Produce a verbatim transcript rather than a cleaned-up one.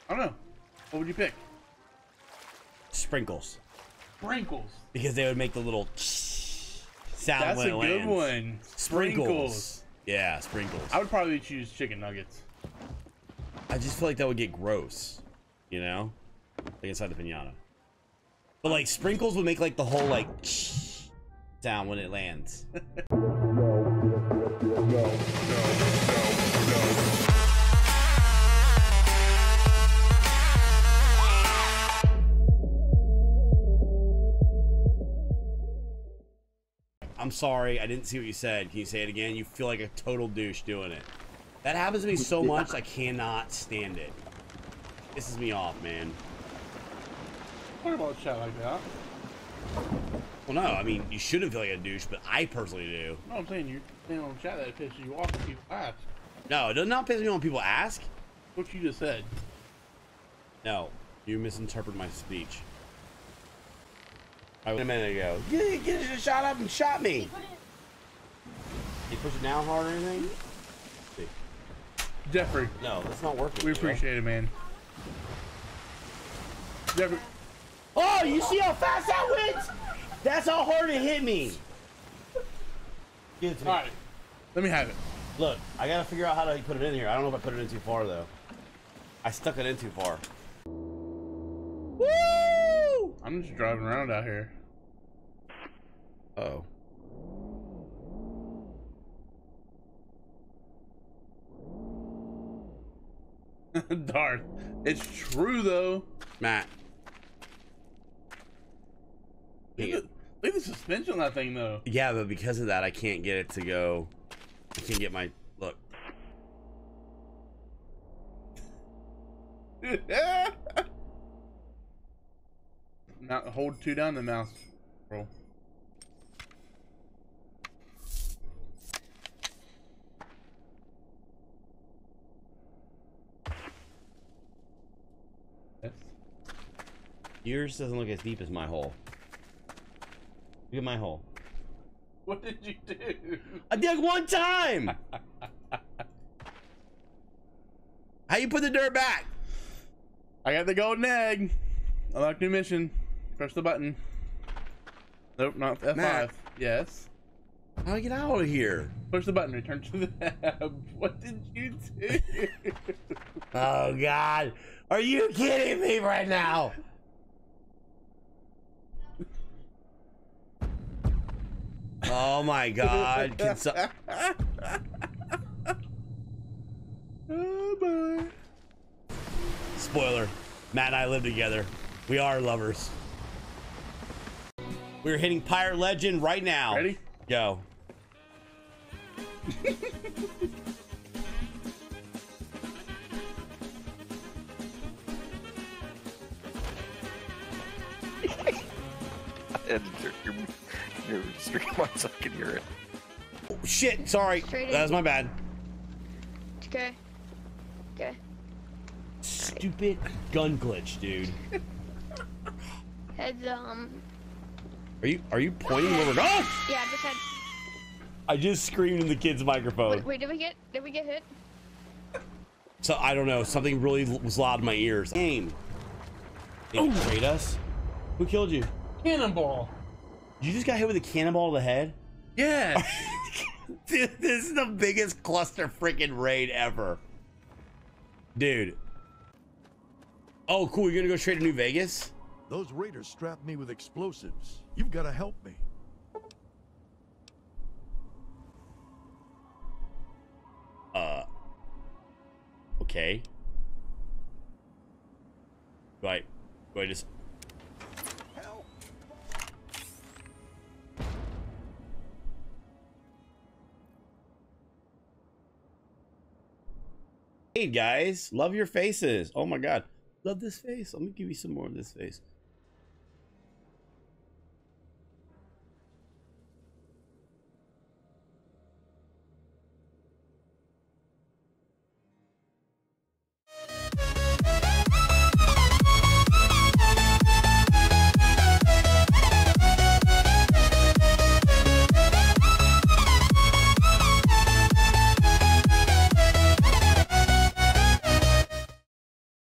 I don't know. What would you pick? Sprinkles. Sprinkles. Because they would make the little sound That's when a it good lands. one. Sprinkles. Sprinkles. Yeah, sprinkles. I would probably choose chicken nuggets. I just feel like that would get gross, you know, like inside the pinata. But like sprinkles would make like the whole like sound when it lands. No, no, no, no, no. I'm sorry, I didn't see what you said. Can you say it again? You feel like a total douche doing it. That happens to me so much, I cannot stand it. Pisses me off, man. What about chat like that? Well, no, I mean, you shouldn't feel like a douche, but I personally do. No, I'm saying you're saying on chat that it pisses you off when people ask. No, it does not piss me off when people ask. What you just said. No, you misinterpreted my speech. I went a minute ago. You get shot up and shot me. You push it down hard or anything? See. Jeffrey. No, that's not working. We appreciate it, man. Jeffrey. Oh, you see how fast that went? That's how hard it hit me. Give it to me. All right. Let me have it. Look, I gotta figure out how to put it in here. I don't know if I put it in too far though. I stuck it in too far. Woo! I'm just driving around out here. Uh-oh. Darth. It's true though. Matt. Look at, look at the suspension on that thing though. Yeah, but because of that, I can't get it to go. I can't get my look. Now hold two down the mouse roll. Yes. Yours doesn't look as deep as my hole. Look at my hole. What did you do? I dug one time. How you put the dirt back? I got the golden egg. Unlock new mission. Press the button. Nope, not F five. Matt. Yes. How do I get out of here? Push the button. Return to the tab. What did you do? Oh God, are you kidding me right now? Oh my God. Can so Oh boy. Spoiler, Matt and I live together. We are lovers. We're hitting Pirate Legend right now. Ready? Go. And your, your stream on so I can hear it. Oh, shit, sorry. Straight That was in. my bad. Okay. Okay. Stupid gun glitch, dude. Heads um. Are you are you pointing where we're going? Yeah, just head. I just screamed in the kid's microphone. Wait, wait, did we get? Did we get hit? So I don't know. Something really was loud in my ears. Aim. They betrayed us. Who killed you? Cannonball. You just got hit with a cannonball to the head? Yeah. Dude, this is the biggest cluster freaking raid ever. Dude. Oh, cool. You're gonna go straight to New Vegas? Those raiders strapped me with explosives. You've got to help me. Uh. Okay. Right. Do I just... Help! Hey guys, love your faces. Oh my God. Love this face. Let me give you some more of this face.